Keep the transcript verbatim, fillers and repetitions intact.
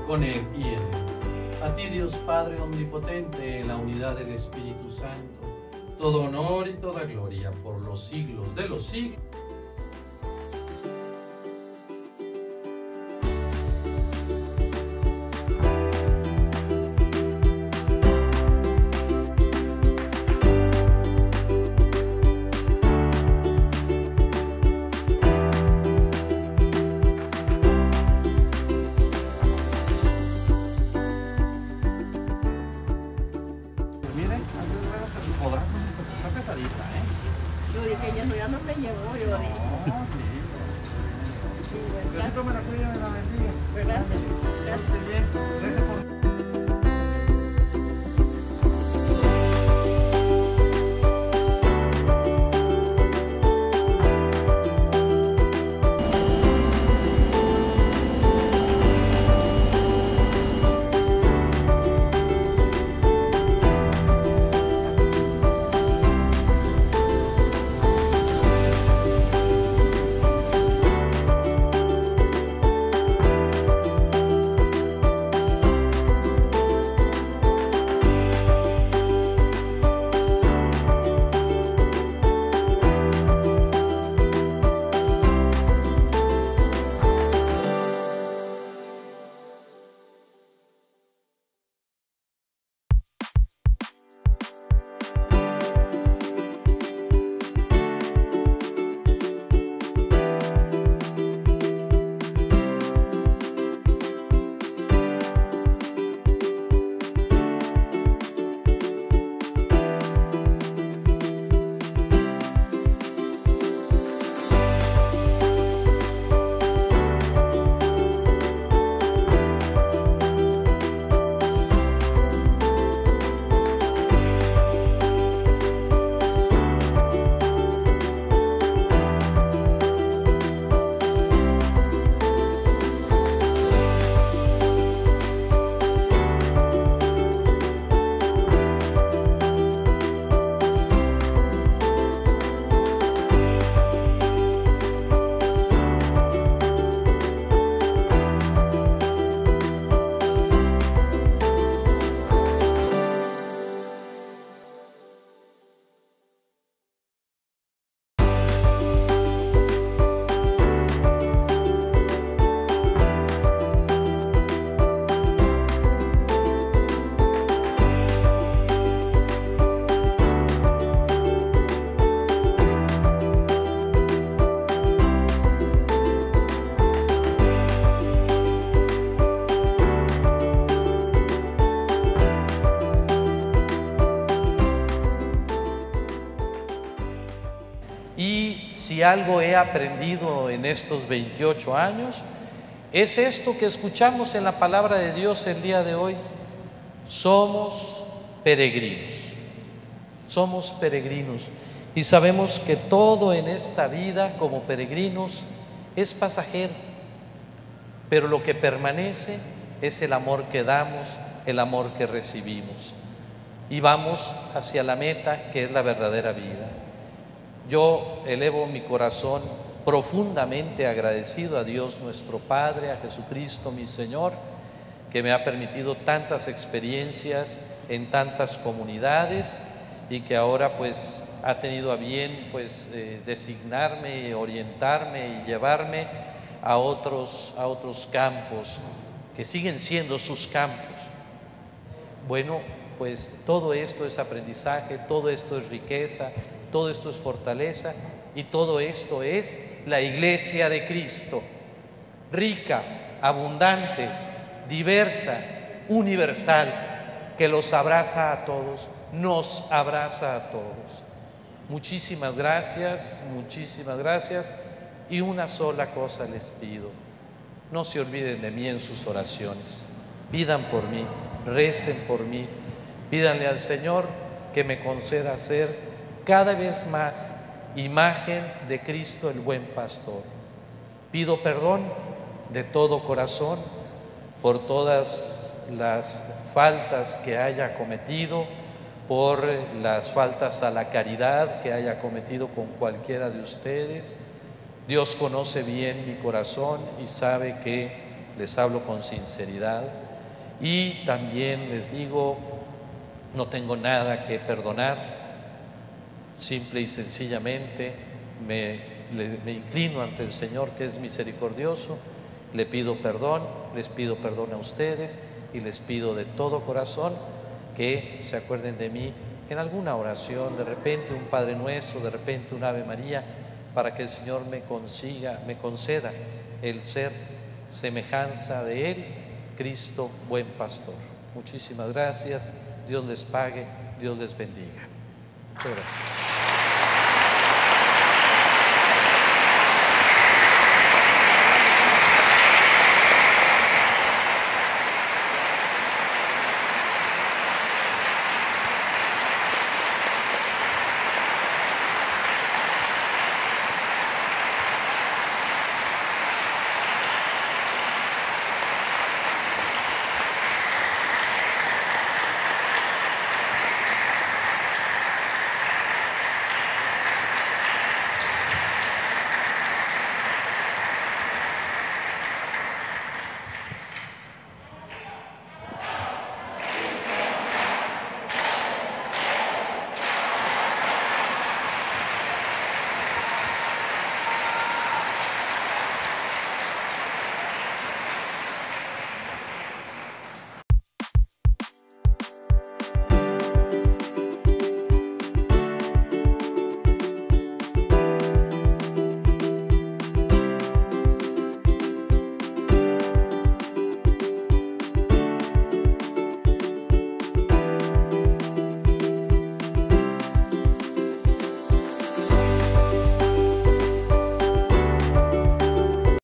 con Él y en Él. A ti, Dios Padre Omnipotente, en la unidad del Espíritu Santo, todo honor y toda gloria por los siglos de los siglos. Yo dije, ella no, ya no me llevó, yo dije. No, sí. Sí, bueno, Diosito me la cuida, me la bendiga. gracias. Gracias. Bien. Gracias por... Y si algo he aprendido en estos veintiocho años, es esto que escuchamos en la palabra de Dios el día de hoy. Somos peregrinos, somos peregrinos y sabemos que todo en esta vida como peregrinos es pasajero, pero lo que permanece es el amor que damos, el amor que recibimos y vamos hacia la meta que es la verdadera vida. Yo elevo mi corazón profundamente agradecido a Dios nuestro Padre, a Jesucristo mi Señor, que me ha permitido tantas experiencias en tantas comunidades y que ahora pues ha tenido a bien pues eh, designarme, orientarme y llevarme a otros, a otros campos que siguen siendo sus campos. Bueno, pues todo esto es aprendizaje, todo esto es riqueza, todo esto es fortaleza y todo esto es la Iglesia de Cristo, rica, abundante, diversa, universal, que los abraza a todos, nos abraza a todos. Muchísimas gracias, muchísimas gracias y una sola cosa les pido, no se olviden de mí en sus oraciones, pidan por mí, recen por mí, pídanle al Señor que me conceda ser cada vez más imagen de Cristo el buen pastor. Pido perdón de todo corazón por todas las faltas que haya cometido, por las faltas a la caridad que haya cometido con cualquiera de ustedes. Dios conoce bien mi corazón y sabe que les hablo con sinceridad. Y también les digo, no tengo nada que perdonar, simple y sencillamente me, le, me inclino ante el Señor, que es misericordioso, le pido perdón, les pido perdón a ustedes y les pido de todo corazón que se acuerden de mí en alguna oración, de repente un Padre Nuestro, de repente un Ave María, para que el Señor me consiga, me conceda el ser semejanza de Él, Cristo, buen pastor. Muchísimas gracias, Dios les pague, Dios les bendiga. Muchas gracias.